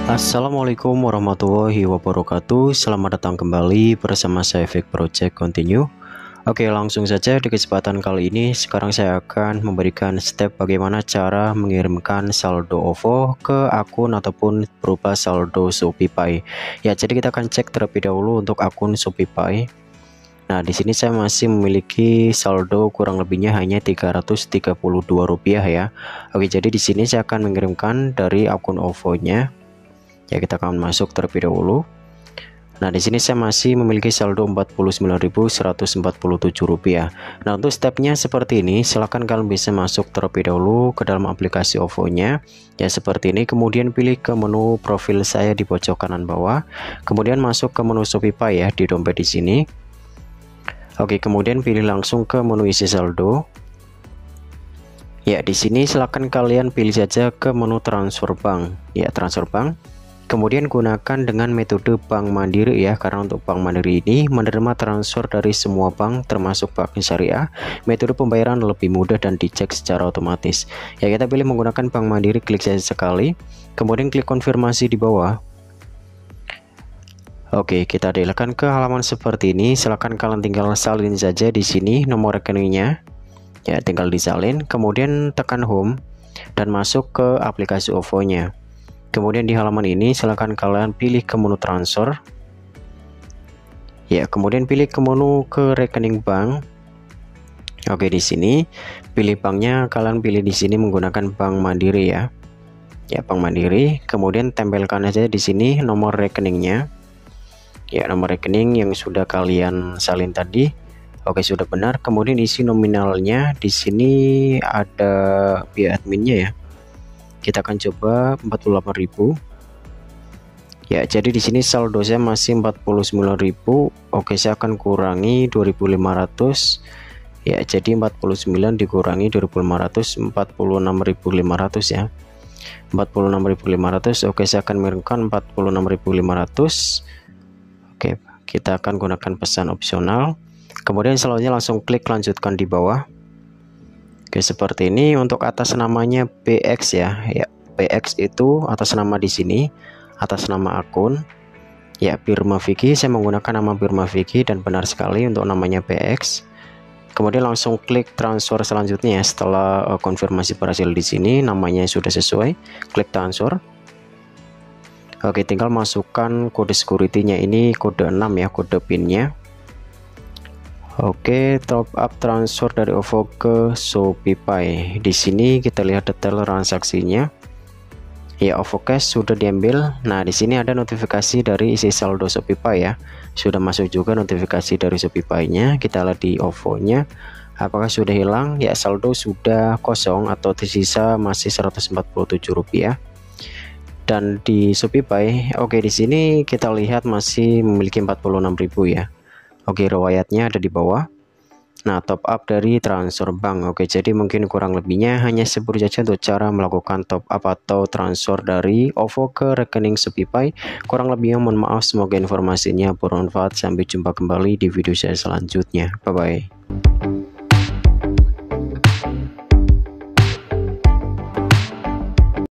Assalamualaikum warahmatullahi wabarakatuh. Selamat datang kembali bersama saya Fake Project Continue. Oke, langsung saja di kesempatan kali ini. Sekarang saya akan memberikan step bagaimana cara mengirimkan saldo OVO ke akun ataupun berupa saldo ShopeePay. Ya, jadi kita akan cek terlebih dahulu untuk akun ShopeePay. Nah, di sini saya masih memiliki saldo kurang lebihnya hanya Rp332 ya. Oke, jadi di sini saya akan mengirimkan dari akun OVO-nya. Ya, kita akan masuk terlebih dahulu. Nah, di sini saya masih memiliki saldo Rp49.147. Nah, untuk stepnya seperti ini, silahkan kalian bisa masuk terlebih dahulu ke dalam aplikasi OVO-nya. Ya, seperti ini. Kemudian pilih ke menu profil saya di pojok kanan bawah. Kemudian masuk ke menu ShopeePay ya di dompet di sini. Oke, kemudian pilih langsung ke menu isi saldo. Ya, di sini silahkan kalian pilih saja ke menu transfer bank. Ya, transfer bank. Kemudian gunakan dengan metode Bank Mandiri ya, karena untuk Bank Mandiri ini menerima transfer dari semua bank termasuk bank syariah. Metode pembayaran lebih mudah dan dicek secara otomatis. Ya, kita pilih menggunakan Bank Mandiri, klik saja sekali. Kemudian klik konfirmasi di bawah. Oke, kita arahkan ke halaman seperti ini. Silahkan kalian tinggal salin saja di sini nomor rekeningnya. Ya, tinggal disalin. Kemudian tekan home dan masuk ke aplikasi OVO-nya. Kemudian di halaman ini silahkan kalian pilih ke menu transfer. Ya, kemudian pilih ke menu ke rekening bank. Oke, di sini pilih banknya, kalian pilih di sini menggunakan Bank Mandiri ya. Ya, Bank Mandiri. Kemudian tempelkan aja di sini nomor rekeningnya. Ya, nomor rekening yang sudah kalian salin tadi. Oke, sudah benar. Kemudian isi nominalnya di sini ada biaya adminnya ya. Kita akan coba 48.000. Ya, jadi di sini saldo saya masih 49.000. Oke, saya akan kurangi 2.500. Ya, jadi 49 dikurangi 2.500, 46.500 ya. 46.500. Oke, saya akan mengirimkan 46.500. Oke, kita akan gunakan pesan opsional. Kemudian selanjutnya langsung klik lanjutkan di bawah. Oke, seperti ini. Untuk atas namanya PX ya. Ya, PX itu atas nama di sini, atas nama akun. Ya, Birma Vicky, saya menggunakan nama Birma Vicky dan benar sekali untuk namanya PX. Kemudian langsung klik transfer selanjutnya ya. Setelah konfirmasi berhasil di sini, namanya sudah sesuai, klik transfer. Oke, tinggal masukkan kode security-nya, ini kode 6 ya, kode PIN-nya. Oke, top up transfer dari OVO ke ShopeePay. Di sini kita lihat detail transaksinya. Ya, OVO cash sudah diambil. Nah, di sini ada notifikasi dari isi saldo ShopeePay ya. Sudah masuk juga notifikasi dari ShopeePay-nya. Kita lihat di OVO-nya. Apakah sudah hilang? Ya, saldo sudah kosong atau tersisa masih Rp147. Dan di ShopeePay, oke, di sini kita lihat masih memiliki 46.000 ya. Oke, riwayatnya ada di bawah. Nah, top up dari transfer bank. Oke, jadi mungkin kurang lebihnya hanya seperti saja untuk cara melakukan top up atau transfer dari OVO ke rekening ShopeePay. Kurang lebihnya mohon maaf, semoga informasinya bermanfaat. Sampai jumpa kembali di video saya selanjutnya. Bye bye.